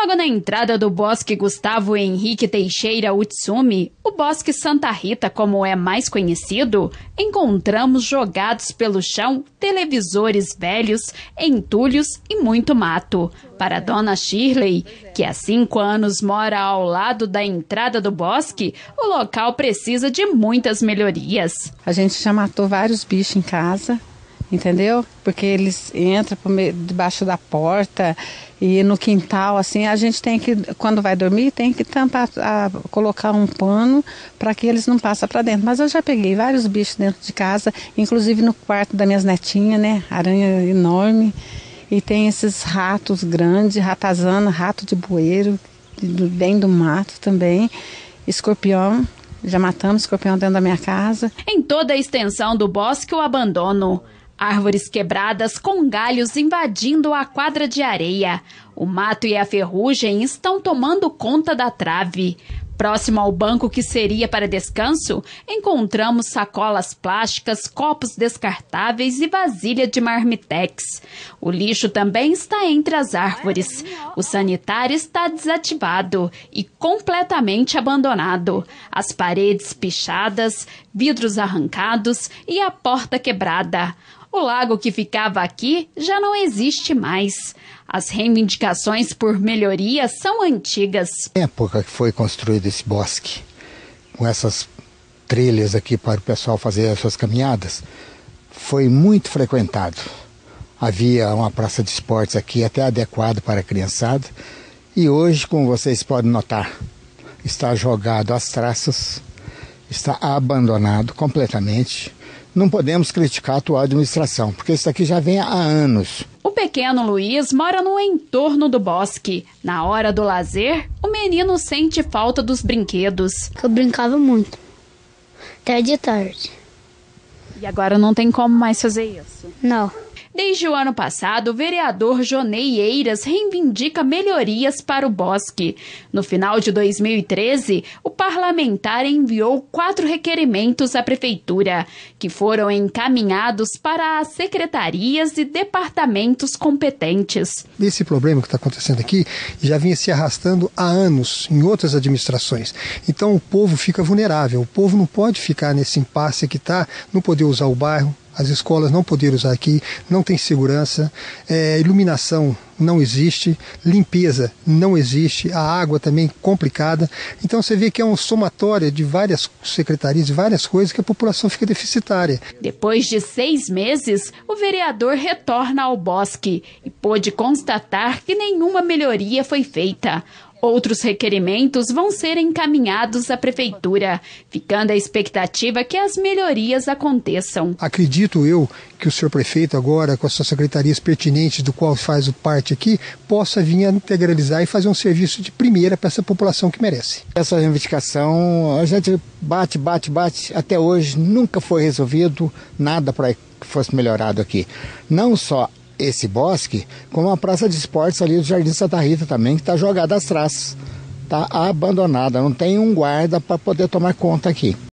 Logo na entrada do Bosque Gustavo Henrique Teixeira Utsumi, o Bosque Santa Rita, como é mais conhecido, encontramos jogados pelo chão televisores velhos, entulhos e muito mato. Para a dona Shirley, que há 5 anos mora ao lado da entrada do bosque, o local precisa de muitas melhorias. A gente já matou vários bichos em casa, entendeu? Porque eles entram debaixo da porta e no quintal, assim, a gente tem que, quando vai dormir, tem que tampar, colocar um pano para que eles não passem para dentro. Mas eu já peguei vários bichos dentro de casa, inclusive no quarto das minhas netinhas, né? Aranha enorme. E tem esses ratos grandes, ratazana, rato de bueiro, bem do mato também, escorpião. Já matamos escorpião dentro da minha casa. Em toda a extensão do bosque, o abandono. Árvores quebradas com galhos invadindo a quadra de areia. O mato e a ferrugem estão tomando conta da trave. Próximo ao banco que seria para descanso, encontramos sacolas plásticas, copos descartáveis e vasilha de marmitex. O lixo também está entre as árvores. O sanitário está desativado e completamente abandonado. As paredes pichadas, vidros arrancados e a porta quebrada. O lago que ficava aqui já não existe mais. As reivindicações por melhorias são antigas. Na época que foi construído esse bosque, com essas trilhas aqui para o pessoal fazer as suas caminhadas, foi muito frequentado. Havia uma praça de esportes aqui até adequada para a criançada. E hoje, como vocês podem notar, está jogado às traças, está abandonado completamente. Não podemos criticar a atual administração, porque isso aqui já vem há anos. O pequeno Luiz mora no entorno do bosque. Na hora do lazer, o menino sente falta dos brinquedos. Eu brincava muito, até de tarde. E agora não tem como mais fazer isso? Não. Desde o ano passado, o vereador Jonei Eiras reivindica melhorias para o bosque. No final de 2013, o parlamentar enviou 4 requerimentos à prefeitura, que foram encaminhados para as secretarias e departamentos competentes. Esse problema que está acontecendo aqui já vinha se arrastando há anos em outras administrações. Então o povo fica vulnerável, o povo não pode ficar nesse impasse que está, não poder usar o bairro. As escolas não poderem usar aqui, não tem segurança, iluminação não existe, limpeza não existe, a água também complicada. Então você vê que é uma somatória de várias secretarias, de várias coisas que a população fica deficitária. Depois de 6 meses, o vereador retorna ao bosque e pôde constatar que nenhuma melhoria foi feita. Outros requerimentos vão ser encaminhados à prefeitura, ficando a expectativa que as melhorias aconteçam. Acredito eu que o senhor prefeito agora, com as suas secretarias pertinentes, do qual faz parte aqui, possa vir a integralizar e fazer um serviço de primeira para essa população que merece. Essa reivindicação, a gente bate, até hoje nunca foi resolvido nada para que fosse melhorado aqui. Não só esse bosque, como a praça de esportes ali do Jardim Santa Rita também, que está jogada às traças, está abandonada, não tem um guarda para poder tomar conta aqui.